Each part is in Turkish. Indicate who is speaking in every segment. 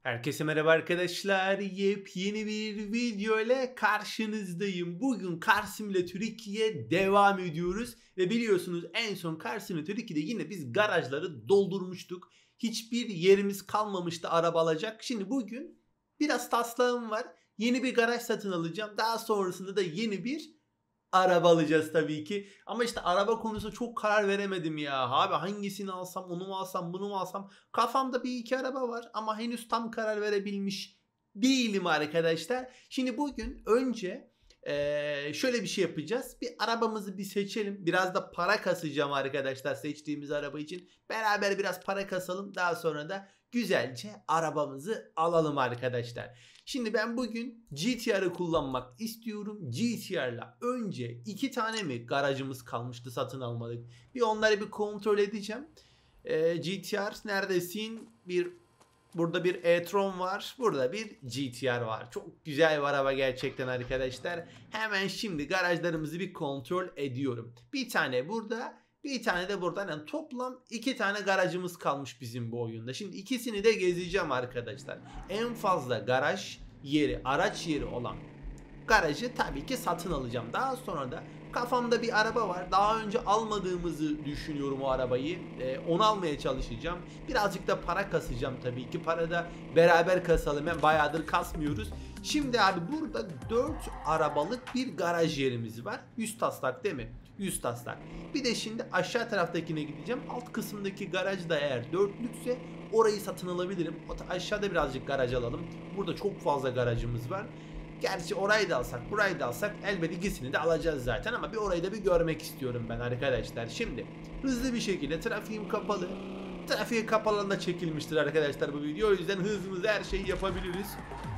Speaker 1: Herkese merhaba arkadaşlar. Yepyeni bir video ile karşınızdayım. Bugün Car Simulator 2'ye devam ediyoruz. Ve biliyorsunuz en son Car Simulator 2'de yine biz garajları doldurmuştuk. Hiçbir yerimiz kalmamıştı araba alacak. Şimdi bugün biraz taslağım var. Yeni bir garaj satın alacağım. Daha sonrasında da yeni bir araba alacağız tabii ki. Ama işte araba konusunda çok karar veremedim ya. Abi hangisini alsam, onu mu alsam, bunu mu alsam? Kafamda bir iki araba var ama henüz tam karar verebilmiş değilim arkadaşlar. Şimdi bugün önce şöyle bir şey yapacağız. Bir arabamızı bir seçelim. Biraz da para kasacağım arkadaşlar seçtiğimiz araba için. Beraber biraz para kasalım. Daha sonra da güzelce arabamızı alalım arkadaşlar. Şimdi ben bugün GTR'ı kullanmak istiyorum. GTR'la önce 2 tane mi garajımız kalmıştı satın almadık. Bir onları bir kontrol edeceğim. GTR neredesin? Burada bir e-tron var. Burada bir GTR var. Çok güzel bir araba gerçekten arkadaşlar. Hemen şimdi garajlarımızı bir kontrol ediyorum. Bir tane burada, bir tane de burada. Yani toplam 2 tane garajımız kalmış bizim bu oyunda. Şimdi ikisini de gezeceğim arkadaşlar. En fazla garaj yeri, araç yeri olan garajı tabii ki satın alacağım. Daha sonra da kafamda bir araba var. Daha önce almadığımızı düşünüyorum o arabayı. Onu almaya çalışacağım. Birazcık da para kasacağım tabii ki. Para da beraber kasalım. Yani bayağıdır kasmıyoruz. Şimdi abi burada 4 arabalık bir garaj yerimiz var. 100 taslak değil mi? 100 taslak. Bir de şimdi aşağı taraftakine gideceğim. Alt kısımdaki garaj da eğer 4'lükse orayı satın alabilirim. Aşağıda birazcık garaj alalım. Burada çok fazla garajımız var. Gerçi orayı da alsak, burayı da alsak elbette ikisini de alacağız zaten ama bir orayı da bir görmek istiyorum ben arkadaşlar. Şimdi hızlı bir şekilde trafiğim kapalı. Trafiğe kapalı alanda çekilmiştir arkadaşlar bu video. O yüzden hızımızı her şeyi yapabiliriz.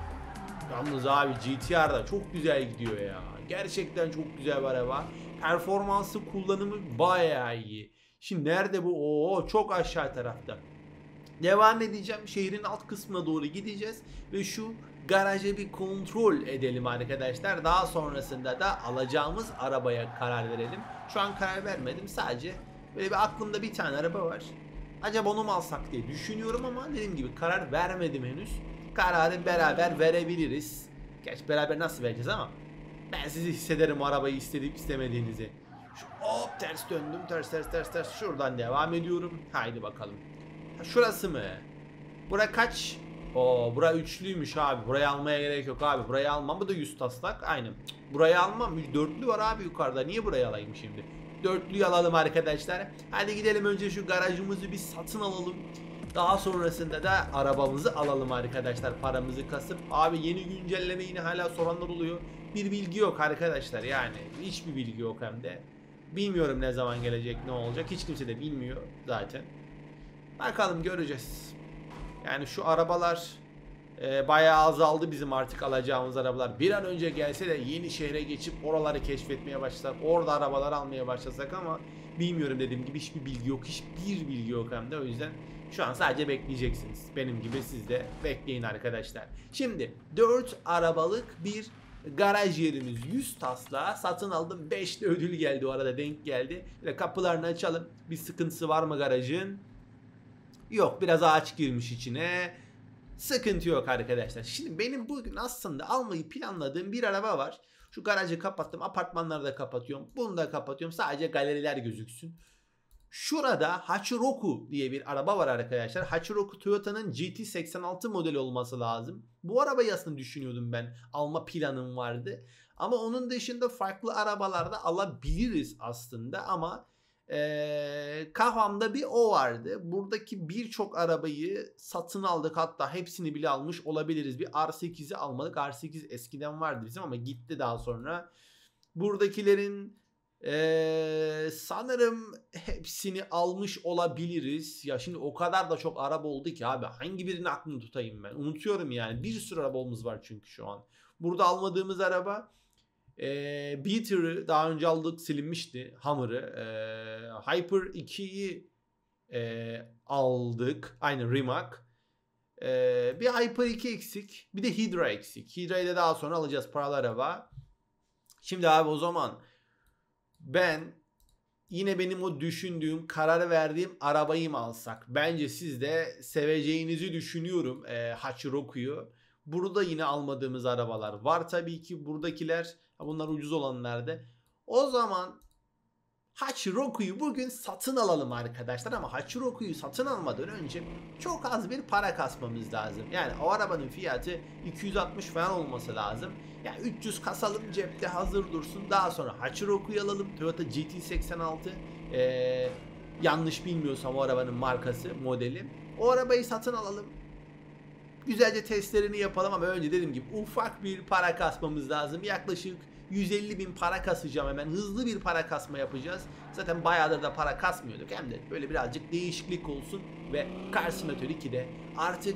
Speaker 1: Yalnız abi GTR da çok güzel gidiyor ya. Gerçekten çok güzel bir araba. Performansı, kullanımı bayağı iyi. Şimdi nerede bu? Oo, çok aşağı tarafta. Devam edeceğim. Şehrin alt kısmına doğru gideceğiz. Ve şu garajı bir kontrol edelim arkadaşlar. Daha sonrasında da alacağımız arabaya karar verelim. Şu an karar vermedim. Sadece böyle bir aklımda bir tane araba var. Acaba onu mu alsak diye düşünüyorum ama dediğim gibi karar vermedim henüz. Kararı beraber verebiliriz. Gerçi beraber nasıl vereceğiz ama ben sizi hissederim o arabayı isteyip istemediğinizi. Hop ters döndüm. Ters. Şuradan devam ediyorum. Haydi bakalım. Şurası mı? Bura kaç? Oo, bura üçlüymüş abi. Burayı almaya gerek yok abi. Burayı almam. Bu da 100 taslak. Aynen. Burayı almam. Dörtlü var abi yukarıda. Niye burayı alayım şimdi? Dörtlüyü alalım arkadaşlar. Hadi gidelim önce şu garajımızı bir satın alalım. Daha sonrasında da arabamızı alalım arkadaşlar. Paramızı kasıp. Abi yeni güncelleme yine hala soranlar oluyor. Bir bilgi yok arkadaşlar. Yani hiçbir bilgi yok hem de. Bilmiyorum ne zaman gelecek, ne olacak. Hiç kimse de bilmiyor zaten. Bakalım göreceğiz. Yani şu arabalar bayağı azaldı bizim artık alacağımız arabalar. Bir an önce gelse de yeni şehre geçip oraları keşfetmeye başlasak. Orada arabalar almaya başlasak ama bilmiyorum dediğim gibi hiçbir bilgi yok. Hiçbir bilgi yok hem de o yüzden şu an sadece bekleyeceksiniz. Benim gibi siz de bekleyin arkadaşlar. Şimdi 4 arabalık bir garaj yerimiz 100 taslağa satın aldım. 5 de ödül geldi o arada denk geldi. Ve kapılarını açalım. Bir sıkıntısı var mı garajın? Yok, biraz ağaç girmiş içine. Sıkıntı yok arkadaşlar. Şimdi benim bugün aslında almayı planladığım bir araba var. Şu garajı kapattım. Apartmanları da kapatıyorum. Bunu da kapatıyorum. Sadece galeriler gözüksün. Şurada Hachiroku diye bir araba var arkadaşlar. Hachiroku Toyota'nın GT86 modeli olması lazım. Bu arabayı aslında düşünüyordum ben. Alma planım vardı. Ama onun dışında farklı arabalarda alabiliriz aslında ama kafamda bir o vardı. Buradaki birçok arabayı satın aldık, hatta hepsini bile almış olabiliriz. Bir R8'i almadık. R8 eskiden vardı bizim ama gitti daha sonra. Buradakilerin sanırım hepsini almış olabiliriz. Ya şimdi o kadar da çok araba oldu ki abi hangi birini aklımda tutayım ben? Unutuyorum yani. Bir sürü arabamız var çünkü şu an. Burada almadığımız araba Beater'ı daha önce aldık, silinmişti. Hummer'ı. Hyper 2'yi aldık. Aynı Rimac. Bir Hyper 2 eksik. Bir de Hydra eksik. Hydra'yı da daha sonra alacağız, paralı araba. Şimdi abi o zaman ben yine benim o düşündüğüm, karar verdiğim arabayı mı alsak? Bence siz de seveceğinizi düşünüyorum Hachiroku'yu. Burada yine almadığımız arabalar var tabii ki. Buradakiler, bunlar ucuz olanlardı. O zaman Hachiroku'yu bugün satın alalım arkadaşlar, ama Hachiroku'yu satın almadan önce çok az bir para kasmamız lazım. Yani o arabanın fiyatı 260 falan olması lazım. Yani 300 kasalım, cepte hazır dursun. Daha sonra Hachiroku'yu alalım. Toyota GT86. Yanlış bilmiyorsam o arabanın markası, modeli. O arabayı satın alalım. Güzelce testlerini yapalım, ama önce dediğim gibi ufak bir para kasmamız lazım. Yaklaşık 150 bin para kasacağım hemen. Hızlı bir para kasma yapacağız. Zaten bayağıdır da para kasmıyorduk. Hem de böyle birazcık değişiklik olsun. Ve Car Simulator 2'de artık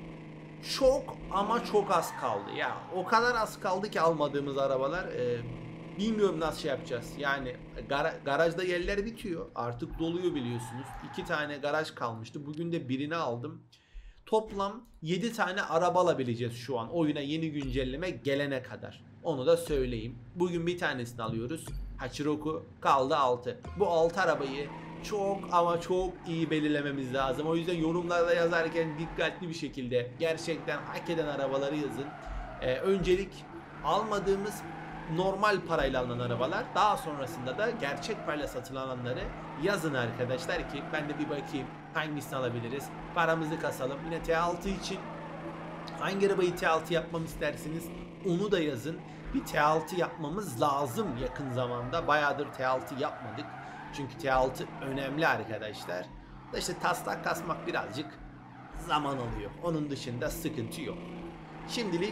Speaker 1: çok ama çok az kaldı. Ya o kadar az kaldı ki almadığımız arabalar. Bilmiyorum nasıl şey yapacağız. Yani garajda yerler bitiyor. Artık doluyor biliyorsunuz. 2 tane garaj kalmıştı. Bugün de birini aldım. Toplam 7 tane araba alabileceğiz şu an oyuna yeni güncelleme gelene kadar. Onu da söyleyeyim. Bugün bir tanesini alıyoruz. Hachiroku, kaldı 6. Bu 6 arabayı çok ama çok iyi belirlememiz lazım. O yüzden yorumlarda yazarken dikkatli bir şekilde gerçekten hak eden arabaları yazın. Öncelik almadığımız normal parayla alınan arabalar. Daha sonrasında da gerçek parayla satılanları yazın arkadaşlar ki ben de bir bakayım hangisini alabiliriz. Paramızı kasalım. Yine T6 için hangi arabayı T6 yapmamı istersiniz onu da yazın. Bir T6 yapmamız lazım yakın zamanda. Bayağıdır T6 yapmadık. Çünkü T6 önemli arkadaşlar. İşte taslak kasmak birazcık zaman alıyor. Onun dışında sıkıntı yok. Şimdilik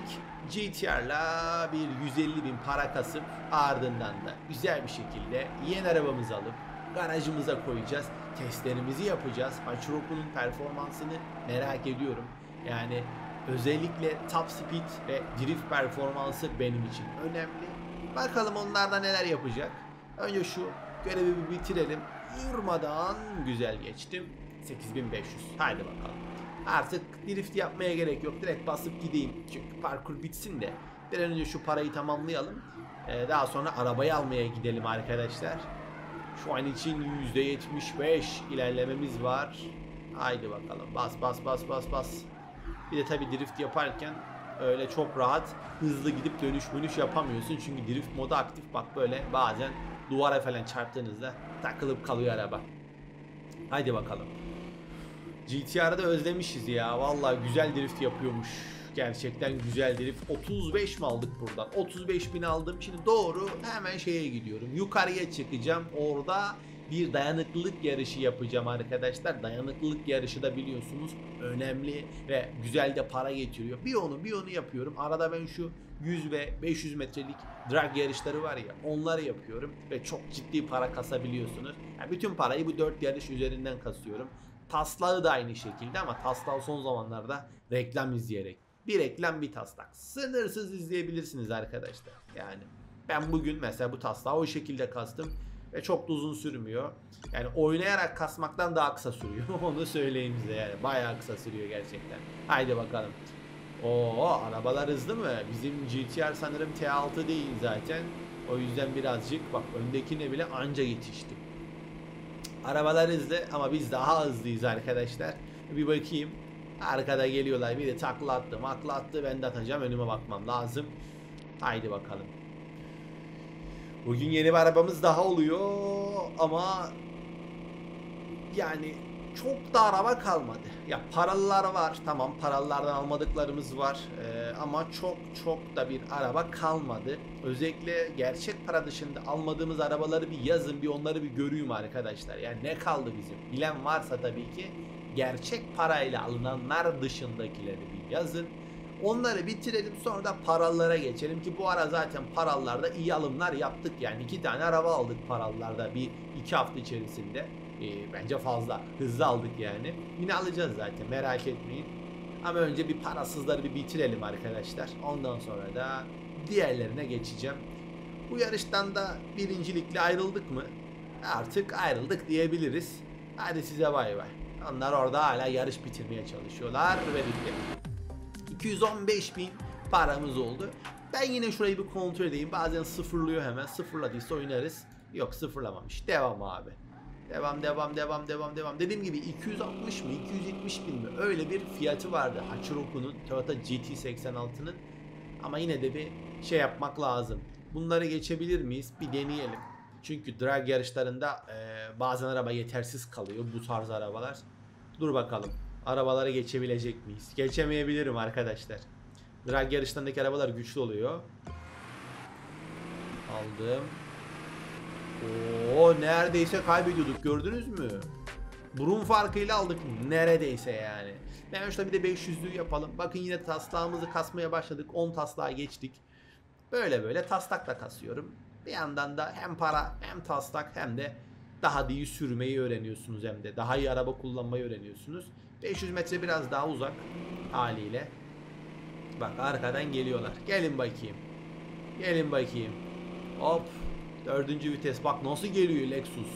Speaker 1: GTR'la bir 150 bin para kasıp ardından da güzel bir şekilde yeni arabamızı alıp garajımıza koyacağız. Testlerimizi yapacağız. Hachiroku'nun performansını merak ediyorum. Yani özellikle top speed ve drift performansı benim için önemli. Bakalım onlarda neler yapacak. Önce şu görevi bir bitirelim. Yurmadan güzel geçtim. 8500. Haydi bakalım. Artık drift yapmaya gerek yok. Direkt basıp gideyim. Çünkü parkur bitsin de bir an önce şu parayı tamamlayalım. Daha sonra arabayı almaya gidelim arkadaşlar. Şu an için %75 ilerlememiz var. Haydi bakalım. Bas bas bas bas bas. Bir de tabi drift yaparken öyle çok rahat hızlı gidip dönüş yapamıyorsun. Çünkü drift modu aktif. Bak böyle bazen duvara falan çarptığınızda takılıp kalıyor araba. Haydi bakalım. GTR'da özlemişiz ya. Vallahi güzel drift yapıyormuş. Gerçekten güzel drift. 35 mi aldık buradan? 35 bin aldım. Şimdi doğru hemen şeye gidiyorum. Yukarıya çıkacağım. Orada bir dayanıklılık yarışı yapacağım arkadaşlar. Dayanıklılık yarışı da biliyorsunuz önemli ve güzel de para getiriyor. Bir onu yapıyorum. Arada ben şu 100 ve 500 metrelik drag yarışları var ya, onları yapıyorum ve çok ciddi para kasabiliyorsunuz. Yani bütün parayı bu 4 yarış üzerinden kasıyorum. Taslağı da aynı şekilde, ama taslağı son zamanlarda reklam izleyerek. Bir reklam bir taslak. Sınırsız izleyebilirsiniz arkadaşlar. Yani ben bugün mesela bu taslağı o şekilde kastım ve çok da uzun sürmüyor. Yani oynayarak kasmaktan daha kısa sürüyor. Onu söyleyeyim size yani. Bayağı kısa sürüyor gerçekten. Haydi bakalım. Oo, arabalar hızlı mı? Bizim GTR sanırım T6 değil zaten. O yüzden birazcık bak öndekine bile anca yetiştim. Arabalar hızlı ama biz daha hızlıyız arkadaşlar. Bir bakayım. Arkada geliyorlar. Bir de takla attı. Ben de atacağım. Önüme bakmam lazım. Haydi bakalım. Bugün yeni bir arabamız daha oluyor. Ama yani çok da araba kalmadı. Ya paralılar var. Tamam, paralılardan almadıklarımız var. Ama çok da bir araba kalmadı. Özellikle gerçek para dışında almadığımız arabaları bir yazın. Bir onları bir göreyim arkadaşlar. Yani ne kaldı bizim? Bilen varsa tabii ki gerçek parayla alınanlar dışındakileri bir yazın. Onları bitirelim, sonra da paralılara geçelim ki bu ara zaten paralılarda iyi alımlar yaptık. Yani 2 tane araba aldık paralılarda bir 2 hafta içerisinde. Bence fazla hızlı aldık yani. Yine alacağız zaten, merak etmeyin. Ama önce bir parasızları bir bitirelim arkadaşlar. Ondan sonra da diğerlerine geçeceğim. Bu yarıştan da birincilikle ayrıldık mı? Artık ayrıldık diyebiliriz. Hadi size bay bay. Onlar orada hala yarış bitirmeye çalışıyorlar ve bitti. 215 bin paramız oldu. Ben yine şurayı bir kontrol edeyim. Bazen sıfırlıyor hemen. Sıfırladıysa oynarız. Yok, sıfırlamamış. Devam abi. Devam. Dediğim gibi 260 mı 270 bin mi öyle bir fiyatı vardı Hachiroku'nun, Toyota GT86'nın. Ama yine de bir şey yapmak lazım. Bunları geçebilir miyiz? Bir deneyelim. Çünkü drag yarışlarında bazen araba yetersiz kalıyor, bu tarz arabalar. Dur bakalım. Arabaları geçebilecek miyiz? Geçemeyebilirim arkadaşlar. Drag yarışlarındaki arabalar güçlü oluyor. Aldım. Oo, neredeyse kaybediyorduk, gördünüz mü? Burun farkıyla aldık neredeyse yani. Ben şurada bir de 500'lüğü yapalım. Bakın yine taslağımızı kasmaya başladık. 10 taslağa geçtik. Böyle taslakla kasıyorum. Bir yandan da hem para hem taslak hem de daha iyi sürmeyi öğreniyorsunuz, hem de daha iyi araba kullanmayı öğreniyorsunuz. 500 metre biraz daha uzak haliyle. Bak, arkadan geliyorlar. Gelin bakayım. Hop. 4. vites. Bak nasıl geliyor Lexus.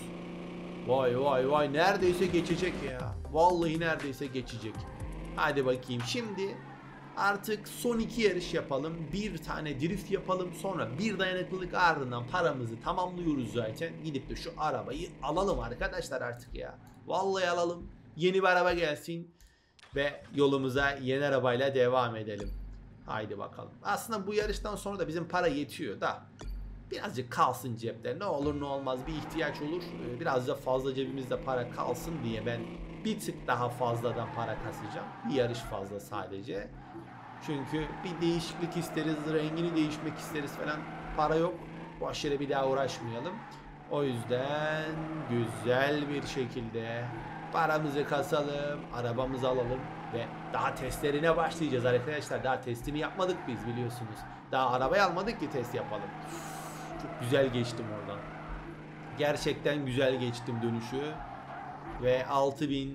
Speaker 1: Vay. Neredeyse geçecek ya. Vallahi neredeyse geçecek. Hadi bakayım. Şimdi artık son 2 yarış yapalım. Bir tane drift yapalım. Sonra bir dayanıklılık, ardından paramızı tamamlıyoruz zaten. Gidip de şu arabayı alalım arkadaşlar artık ya. Vallahi alalım. Yeni bir araba gelsin. Ve yolumuza yeni arabayla devam edelim. Haydi bakalım. Aslında bu yarıştan sonra da bizim para yetiyor da. Birazcık kalsın cepte. Ne olur ne olmaz bir ihtiyaç olur. Biraz da fazla cebimizde para kalsın diye ben bir tık daha fazladan para kasacağım. Bir yarış fazla sadece. Çünkü bir değişiklik isteriz, rengini değişmek isteriz falan. Para yok. Boş yere bir daha uğraşmayalım. O yüzden güzel bir şekilde paramızı kasalım, arabamızı alalım ve daha testlerine başlayacağız arkadaşlar. Daha testini yapmadık biz, biliyorsunuz. Daha arabayı almadık ki test yapalım. Çok güzel geçtim oradan. Gerçekten güzel geçtim dönüşü. Ve 6000,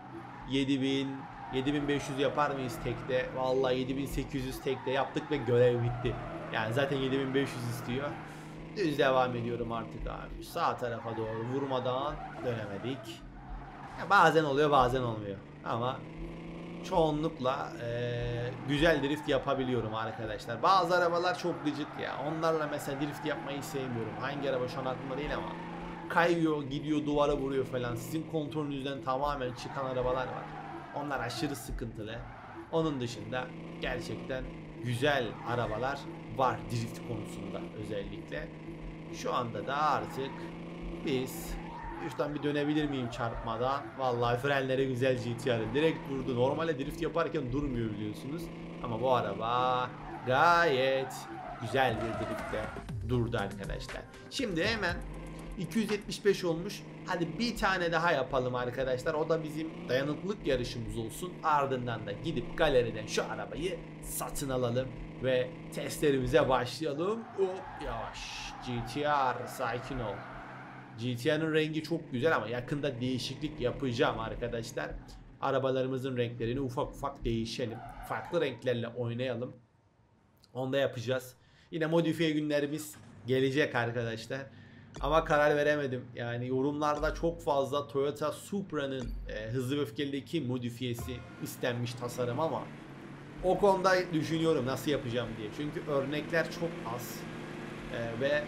Speaker 1: 7000, 7500 yapar mıyız tekte? Vallahi 7800 tekte yaptık ve görev bitti. Yani zaten 7500 istiyor. Düz devam ediyorum artık abi. Sağ tarafa doğru vurmadan dönemedik. Ya bazen oluyor, bazen olmuyor. Ama çoğunlukla güzel drift yapabiliyorum arkadaşlar. Bazı arabalar çok gıcık ya. Onlarla mesela drift yapmayı sevmiyorum. Hangi araba şu an aklımda değil ama kayıyor, gidiyor, duvara vuruyor falan. Sizin kontrolünüzden tamamen çıkan arabalar var. Onlar aşırı sıkıntılı. Onun dışında gerçekten güzel arabalar var drift konusunda özellikle. Şu anda da artık biz üstten bir dönebilir miyim çarpmadan? Vallahi frenlere güzel GTR'ın direkt durdu. Normalde drift yaparken durmuyor biliyorsunuz. Ama bu araba gayet güzel bir driftte durdu arkadaşlar. Şimdi hemen 275 olmuş. Hadi bir tane daha yapalım arkadaşlar. O da bizim dayanıklılık yarışımız olsun. Ardından da gidip galeriden şu arabayı satın alalım ve testlerimize başlayalım. Hop, yavaş. GTR, sakin ol. GTR'ın rengi çok güzel ama yakında değişiklik yapacağım arkadaşlar. Arabalarımızın renklerini ufak değişelim. Farklı renklerle oynayalım. Onu da yapacağız. Yine modifiye günlerimiz gelecek arkadaşlar. Ama karar veremedim. Yani yorumlarda çok fazla Toyota Supra'nın Hızlı ve Öfkeli'deki modifiyesi istenmiş tasarım ama o konuda düşünüyorum nasıl yapacağım diye. Çünkü örnekler çok az ve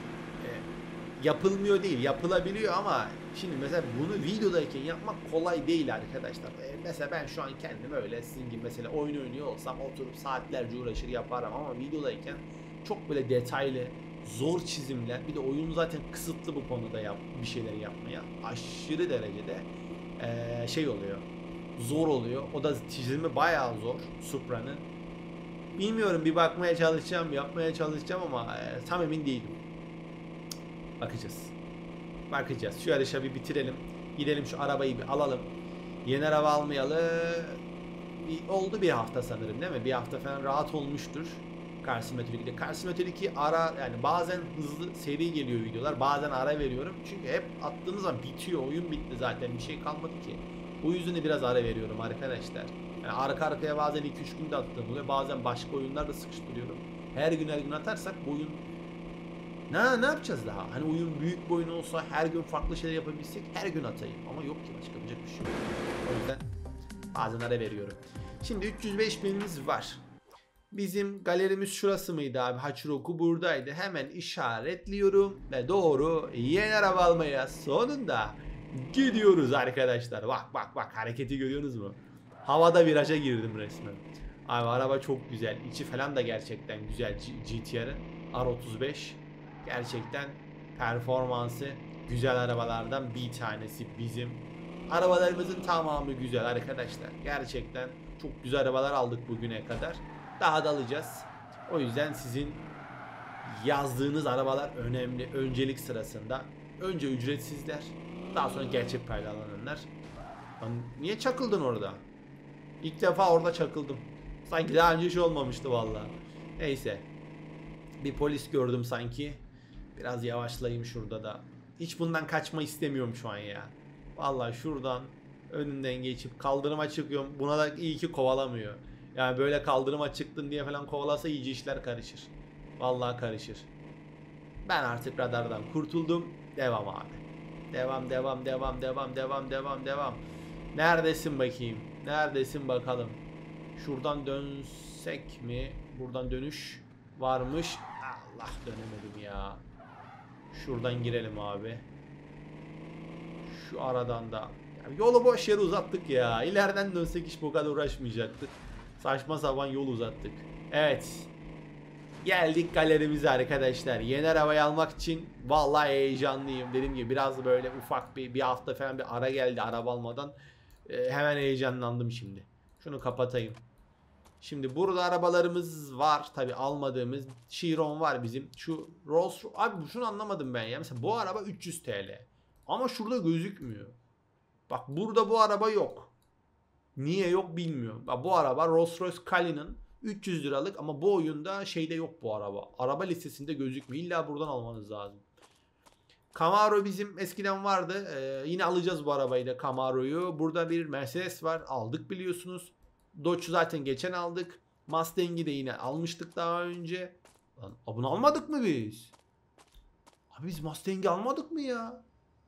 Speaker 1: yapılmıyor değil, yapılabiliyor ama şimdi mesela bunu videodayken yapmak kolay değil arkadaşlar. Mesela ben şu an kendim öyle sizin gibi mesela oyun oynuyor olsam oturup saatlerce uğraşır yaparım ama videodayken çok böyle detaylı, zor çizimler, bir de oyun zaten kısıtlı bu konuda bir şeyler yapmaya aşırı derecede şey oluyor, zor oluyor. O da çizimi bayağı zor Supra'nın. Bilmiyorum, bir bakmaya çalışacağım, yapmaya çalışacağım ama tam emin değilim. Bakacağız. Şu yarışa bir bitirelim. Gidelim şu arabayı bir alalım. Yeni araba almayalı oldu bir hafta sanırım, değil mi? Bir hafta falan rahat olmuştur. Car Simulator 2'de. Car Simulator 2 ara, yani bazen hızlı seri geliyor videolar. Bazen ara veriyorum. Çünkü hep attığınız zaman bitiyor. Oyun bitti zaten. Bir şey kalmadı ki. O yüzden de biraz ara veriyorum arkadaşlar. Yani arka arkaya bazen 2-3 günde attığım oluyor. Bazen başka oyunlarda sıkıştırıyorum. Her gün atarsak bu oyun ne yapacağız daha? Hani oyun büyük bir oyun olsa, her gün farklı şeyler yapabilsek her gün atayım. Ama yok ki, başka yapacak bir şey yok. O yüzden bazen ara veriyorum. Şimdi 305 binimiz var. Bizim galerimiz şurası mıydı abi? Hachiroku buradaydı. Hemen işaretliyorum ve doğru yeni araba almaya sonunda gidiyoruz arkadaşlar. Bak bak bak, hareketi görüyorsunuz mu? Havada viraja girdim resmen. Abi araba çok güzel. İçi falan da gerçekten güzel. GTR'ın R35 gerçekten performansı güzel arabalardan bir tanesi bizim. Arabalarımızın tamamı güzel arkadaşlar. Gerçekten çok güzel arabalar aldık bugüne kadar. Daha da alacağız. O yüzden sizin yazdığınız arabalar önemli. Öncelik sırasında. Önce ücretsizler. Daha sonra gerçek paylananlar. Lan niye çakıldın orada? İlk defa orada çakıldım. Sanki daha önce hiç olmamıştı vallahi. Neyse. Bir polis gördüm sanki. Biraz yavaşlayayım şurada da. Hiç bundan kaçma istemiyorum şu an ya. Vallahi şuradan önünden geçip kaldırıma çıkıyorum. Buna da iyi ki kovalamıyor. Yani böyle kaldırıma çıktın diye falan kovalasa iyice işler karışır. Vallahi karışır. Ben artık radardan kurtuldum. Devam abi. Devam devam devam devam devam devam devam. Neredesin bakayım? Neredesin bakalım? Şuradan dönsek mi? Buradan dönüş varmış. Allah, dönemedim ya. Şuradan girelim abi. Şu aradan da. Ya yolu boş yere uzattık ya. İleriden dönsek hiç bu kadar uğraşmayacaktık. Saçma sapan yol uzattık. Evet. Geldik galerimize arkadaşlar. Yeni arabayı almak için vallahi heyecanlıyım. Dediğim gibi biraz böyle ufak bir hafta falan bir ara geldi araba almadan. Hemen heyecanlandım şimdi. Şunu kapatayım. Şimdi burada arabalarımız var. Tabi almadığımız. Chiron var bizim. Şu Rolls abi şunu anlamadım ben ya. Mesela bu araba 300 TL. Ama şurada gözükmüyor. Bak burada bu araba yok. Niye yok bilmiyorum. Bak bu araba Rolls Royce Cullinan 300 liralık ama bu oyunda şeyde yok bu araba. Araba listesinde gözükmüyor. İlla buradan almanız lazım. Camaro bizim eskiden vardı. Yine alacağız bu arabayı da, Camaro'yu. Burada bir Mercedes var. Aldık biliyorsunuz. Dodge'u zaten geçen aldık. Mustang'i de yine almıştık daha önce. Lan, bunu almadık mı biz? Abi biz Mustang'i almadık mı ya?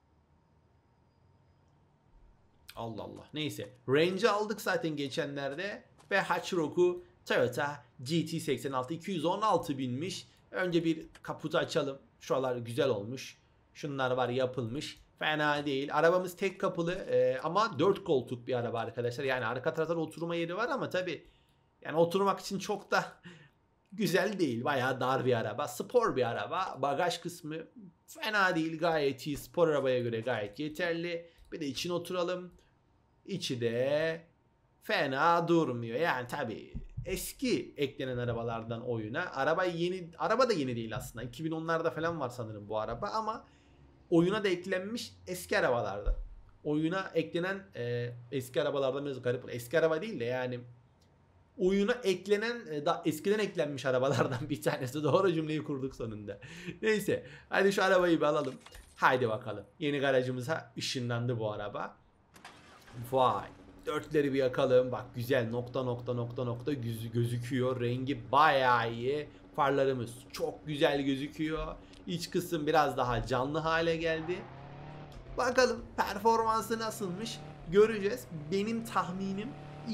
Speaker 1: Allah Allah. Neyse. Range'i aldık zaten geçenlerde. Ve Hachiroku Toyota GT86 216 binmiş. Önce bir kaputu açalım. Şuralar güzel olmuş. Şunlar var, yapılmış. Fena değil. Arabamız tek kapılı ama 4 koltuk bir araba arkadaşlar. Yani arka tarafta oturma yeri var ama tabi yani oturmak için çok da güzel değil. Bayağı dar bir araba. Spor bir araba. Bagaj kısmı fena değil. Gayet iyi. Spor arabaya göre gayet yeterli. Bir de içine oturalım. İçi de fena durmuyor. Yani tabi eski eklenen arabalardan oyuna. Araba da yeni değil aslında. 2010'larda falan var sanırım bu araba ama oyuna da eklenmiş eski arabalarda. Oyuna eklenen eski arabalardan biraz garip. Eski araba değil de yani oyuna eklenen daha eskiden eklenmiş arabalardan bir tanesi. Doğru cümleyi kurduk sonunda. Neyse. Hadi şu arabayı bir alalım. Haydi bakalım. Yeni garajımıza ışınlandı bu araba. Vay. Dörtleri bir yakalım. Bak güzel nokta nokta nokta nokta gözüküyor. Rengi bayağı iyi. Farlarımız çok güzel gözüküyor. İç kısım biraz daha canlı hale geldi. Bakalım performansı nasılmış göreceğiz. Benim tahminim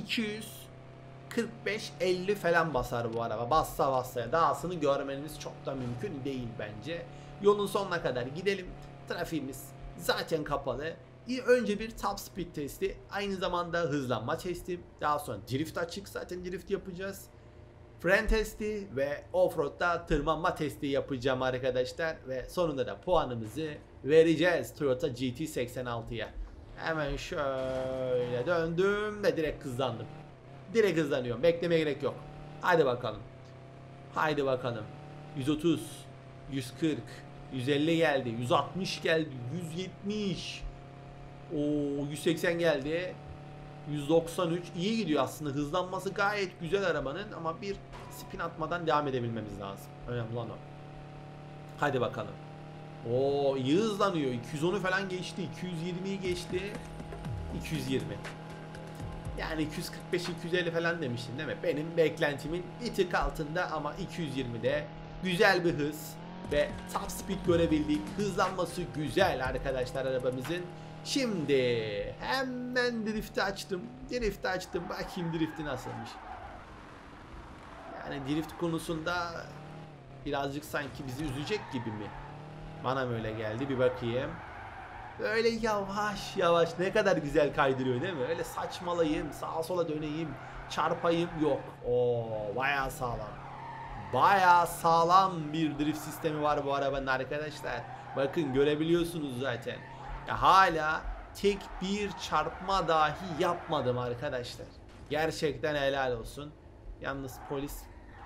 Speaker 1: 245-50 falan basar bu araba. Bassa bassaya dahasını görmeniz çok da mümkün değil bence. Yolun sonuna kadar gidelim. Trafiğimiz zaten kapalı. Önce bir top speed testi, aynı zamanda hızlanma testi, daha sonra drift açık, zaten drift yapacağız. Fren testi ve offroad'da tırmanma testi yapacağım arkadaşlar ve sonunda da puanımızı vereceğiz Toyota GT86'ya. Hemen şöyle döndüm ve direkt hızlandım. Direkt hızlanıyorum, beklemeye gerek yok. Hadi bakalım. Haydi bakalım. 130, 140, 150 geldi, 160 geldi, 170. O 180 geldi. 193 iyi gidiyor aslında. Hızlanması gayet güzel arabanın ama bir spin atmadan devam edebilmemiz lazım. Önemli olan o. Hadi bakalım. O iyi hızlanıyor. 210'u falan geçti. 220'yi geçti. 220. Yani 245-250 falan demiştin değil mi? Benim beklentimin bir tık altında ama 220'de güzel bir hız ve top speed görebildik. Hızlanması güzel arkadaşlar arabamızın. Şimdi hemen drift'i açtım. Bakayım drifti nasılmış. hani drift konusunda birazcık sanki bizi üzecek gibi mi? Bana mı öyle geldi, bir bakayım. Böyle yavaş yavaş ne kadar güzel kaydırıyor değil mi? Öyle saçmalayayım, sağa sola döneyim, çarpayım yok. Oo, bayağı sağlam. Bayağı sağlam bir drift sistemi var bu arabanın arkadaşlar. Bakın görebiliyorsunuz zaten. Ya hala tek bir çarpma dahi yapmadım arkadaşlar. Gerçekten helal olsun. Yalnız polis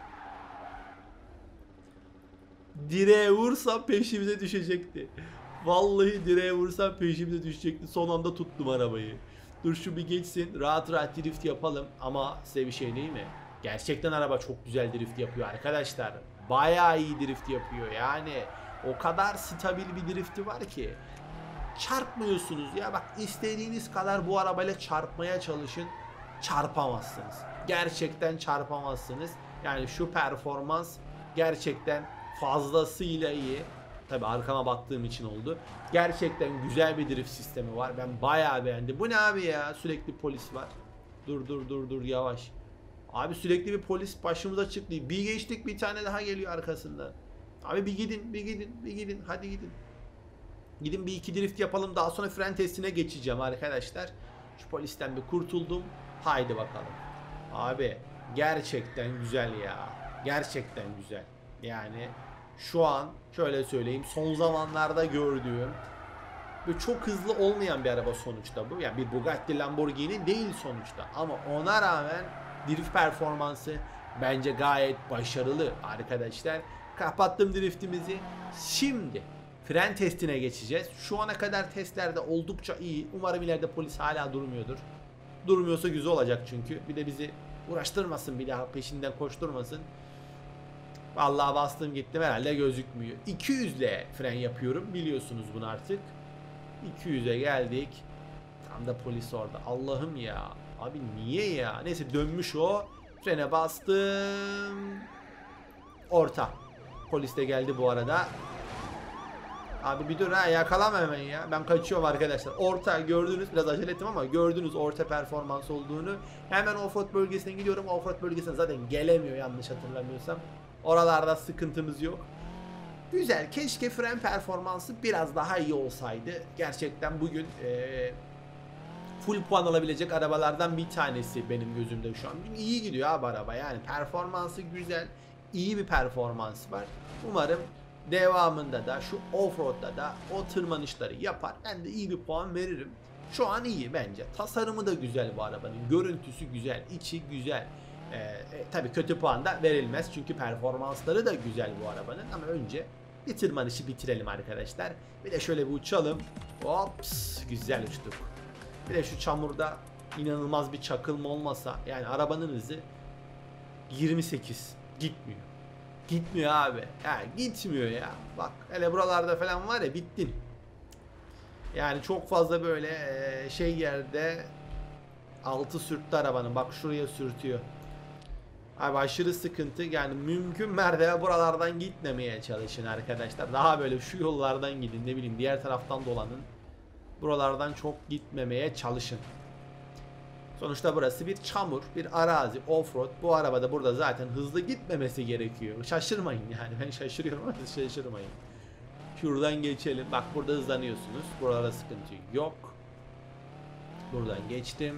Speaker 1: direğe vursa peşimize düşecekti. Vallahi direğe vursam peşimize düşecekti. Son anda tuttum arabayı. Dur şu bir geçsin. Rahat rahat drift yapalım. Ama size bir şey değil mi? Gerçekten araba çok güzel drift yapıyor arkadaşlar. Bayağı iyi drift yapıyor. Yani o kadar stabil bir drifti var ki. Çarpmıyorsunuz ya. Bak istediğiniz kadar bu arabayla çarpmaya çalışın. Çarpamazsınız. Gerçekten çarpamazsınız. Yani şu performans gerçekten fazlasıyla iyi. Tabi arkama baktığım için oldu. Gerçekten güzel bir drift sistemi var. Ben bayağı beğendim. Bu ne abi ya? Sürekli polis var. Dur yavaş. Abi sürekli bir polis başımıza çıktı. Bir geçtik, bir tane daha geliyor arkasında. Abi bir gidin. Hadi gidin. Gidin bir iki drift yapalım. Daha sonra fren testine geçeceğim arkadaşlar. Şu polisten bir kurtuldum. Haydi bakalım. Abi gerçekten güzel ya. Gerçekten güzel. Yani şu an şöyle söyleyeyim, son zamanlarda gördüğüm ve çok hızlı olmayan bir araba sonuçta bu. Yani bir Bugatti Lamborghini değil sonuçta. Ama ona rağmen drift performansı bence gayet başarılı arkadaşlar. Kapattım driftimizi. Şimdi fren testine geçeceğiz. Şu ana kadar testlerde oldukça iyi. Umarım ileride polis hala durmuyordur. Durmuyorsa güzel olacak çünkü. Bir de bizi uğraştırmasın, bir daha peşinden koşturmasın. Vallahi bastım gittim, herhalde gözükmüyor. 200 ile fren yapıyorum, biliyorsunuz bunu artık. 200'e geldik. Tam da polis orada. Allah'ım ya. Abi niye ya? Neyse dönmüş o. Frene bastım. Orta. Polis de geldi bu arada. Abi bir dur ha, yakalama hemen ya. Ben kaçıyorum arkadaşlar. Orta gördünüz, biraz acele ettim ama gördünüz orta performans olduğunu. Hemen offroad bölgesine gidiyorum. Offroad bölgesine zaten gelemiyor yanlış hatırlamıyorsam. Oralarda sıkıntımız yok. Güzel. Keşke fren performansı biraz daha iyi olsaydı. Gerçekten bugün full puan alabilecek arabalardan bir tanesi benim gözümde şu an. İyi gidiyor abi araba. Yani performansı güzel. İyi bir performansı var. Umarım devamında da şu offroad'da da o tırmanışları yapar. Ben de iyi bir puan veririm. Şu an iyi bence. Tasarımı da güzel bu arabanın. Görüntüsü güzel. İçi güzel. Tabii kötü puan da verilmez. Çünkü performansları da güzel bu arabanın. Ama önce bir tırmanışı bitirelim arkadaşlar. Bir de şöyle bir uçalım. Hops. Güzel uçtuk. Bir de şu çamurda inanılmaz bir çakılma olmasa. Yani arabanın hızı 28. Gitmiyor. Gitmiyor abi. Ya gitmiyor ya. Bak hele buralarda falan var ya, bittin. Yani çok fazla böyle şey yerde altı sürttü arabanın. Bak şuraya sürtüyor. Abi aşırı sıkıntı. Yani mümkün mertebe buralardan gitmemeye çalışın arkadaşlar. Daha böyle şu yollardan gidin, ne bileyim diğer taraftan dolanın. Buralardan çok gitmemeye çalışın. Sonuçta burası bir çamur, bir arazi, offroad. Bu arabada burada zaten hızlı gitmemesi gerekiyor. Şaşırmayın yani, ben şaşırıyorum ama şaşırmayın. Şuradan geçelim. Bak burada hızlanıyorsunuz. Buralarda sıkıntı yok. Buradan geçtim.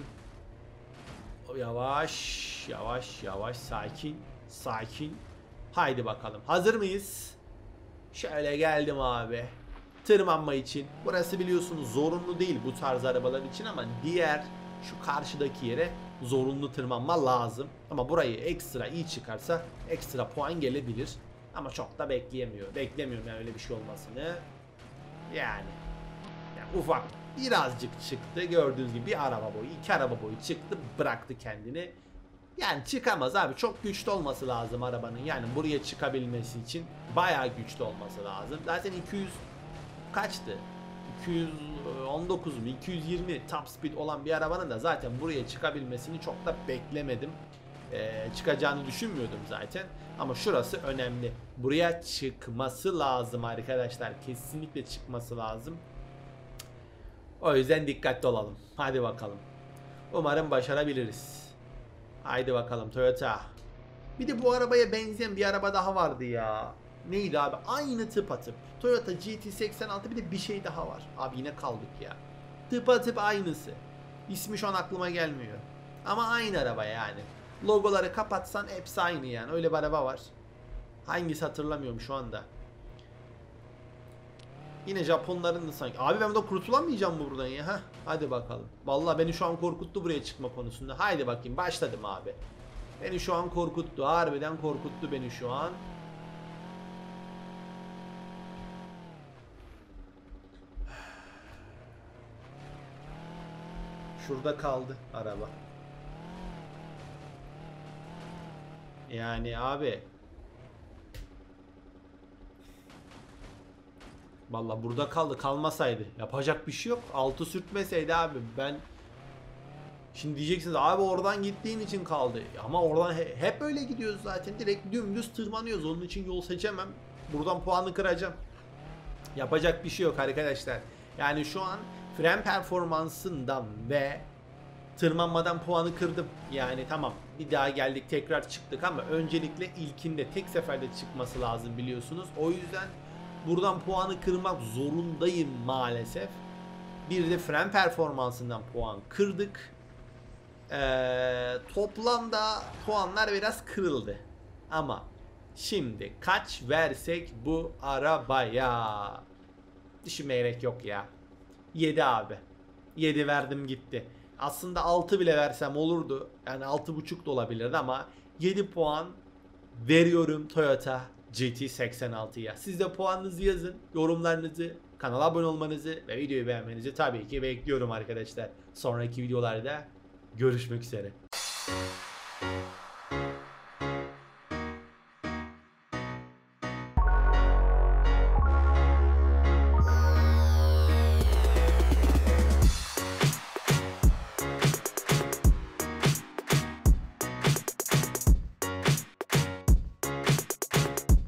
Speaker 1: Yavaş, sakin. Haydi bakalım. Hazır mıyız? Şöyle geldim abi. Tırmanma için. Burası biliyorsunuz zorunlu değil bu tarz arabalar için ama diğer şu karşıdaki yere zorunlu tırmanma lazım. Ama burayı ekstra iyi çıkarsa ekstra puan gelebilir. Ama çok da beklemiyorum yani öyle bir şey olmasını. Yani ufak birazcık çıktı. Gördüğünüz gibi bir araba boyu, iki araba boyu çıktı, bıraktı kendini. Yani çıkamaz abi. Çok güçlü olması lazım arabanın. Yani buraya çıkabilmesi için bayağı güçlü olması lazım. Zaten 200 kaçtı? 219 mu? 220 top speed olan bir arabanın da zaten buraya çıkabilmesini çok da beklemedim. Çıkacağını düşünmüyordum zaten. Ama şurası önemli. Buraya çıkması lazım arkadaşlar. Kesinlikle çıkması lazım. O yüzden dikkatli olalım. Hadi bakalım. Umarım başarabiliriz. Haydi bakalım Toyota. Bir de bu arabaya benzeyen bir araba daha vardı ya. Neydi abi? Aynı tıpatıp. Toyota GT86, bir de bir şey daha var. Abi yine kaldık ya. Tıpatıp aynısı. İsmi şu an aklıma gelmiyor. Ama aynı araba yani. Logoları kapatsan hepsi aynı yani. Öyle bir araba var. Hangisi hatırlamıyorum şu anda. Yine Japonların da sanki. Abi ben burada kurtulamayacağım mı buradan ya? Heh, hadi bakalım. Vallahi beni şu an korkuttu buraya çıkma konusunda. Haydi bakayım, başladım abi. Beni şu an korkuttu. Harbiden korkuttu beni şu an. Şurada kaldı araba. Yani abi. Vallahi burada kaldı. Kalmasaydı. Yapacak bir şey yok. Altı sürtmeseydi abi. Ben şimdi diyeceksiniz abi oradan gittiğin için kaldı. Ama oradan hep öyle gidiyoruz zaten. Direkt dümdüz tırmanıyoruz. Onun için yol seçemem. Buradan puanı kıracağım. Yapacak bir şey yok arkadaşlar. Yani şu an fren performansından ve tırmanmadan puanı kırdım. Yani tamam, bir daha geldik tekrar çıktık ama öncelikle ilkinde tek seferde çıkması lazım biliyorsunuz. O yüzden buradan puanı kırmak zorundayım maalesef. Bir de fren performansından puan kırdık. Toplamda puanlar biraz kırıldı. Ama şimdi kaç versek bu arabaya? Düşünmeye gerek yok ya. 7 abi. 7 verdim gitti. Aslında 6 bile versem olurdu. Yani 6,5 da olabilirdi ama 7 puan veriyorum Toyota GT86'ya. Siz de puanınızı yazın, yorumlarınızı, kanala abone olmanızı ve videoyu beğenmenizi tabii ki bekliyorum arkadaşlar. Sonraki videolarda görüşmek üzere.